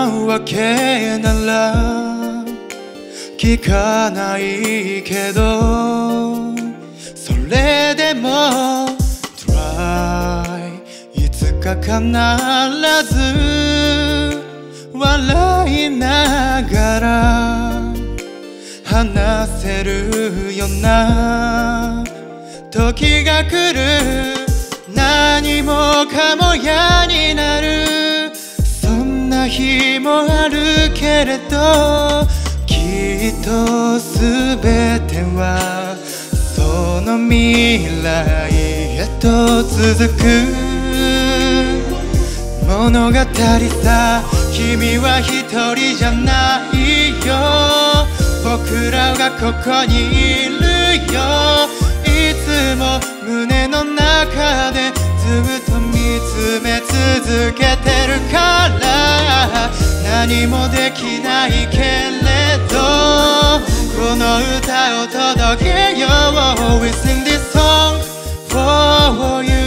わけなら聞かないけど、それでも Try いつか必ず笑いながら話せるような時が来る。何もかも嫌になる、そんな日もあるけれど、きっと全てはその未来へと続く物語さ。君は一人じゃないよ、僕らがここにいるよ。いつも胸の中でずっと見つめ続けてるから、何もできないけれどこの歌を届けよう。 We sing this song for you